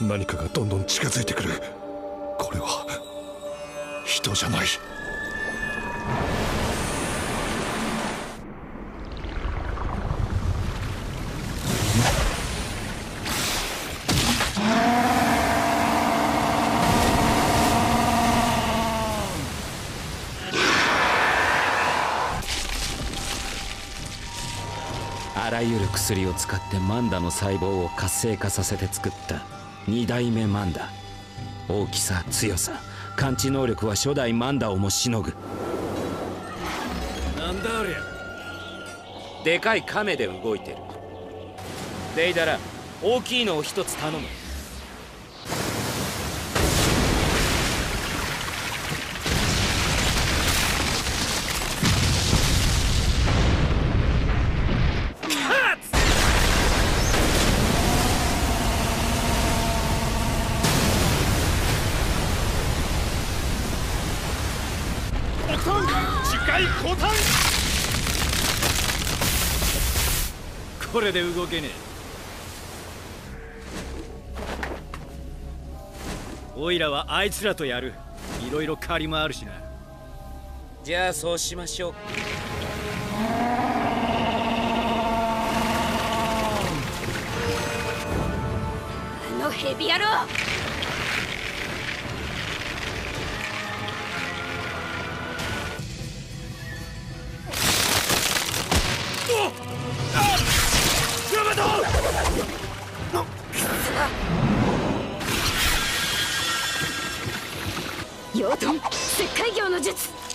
何かがどんどん近づいてくる。これは人じゃない。 あらゆる薬を使ってマンダの細胞を活性化させて作った2代目マンダ。大きさ、強さ、感知能力は初代マンダをもしのぐ。 なんだありゃ。 でかい亀で動いてる。デイダラ、大きいのを一つ頼む。 これで動けねえ。おいらはあいつらとやる。いろいろ借りもあるしな。 じゃあそうしましょう。 あのヘビ野郎。 ヤマト！ 養豚石灰魚の術。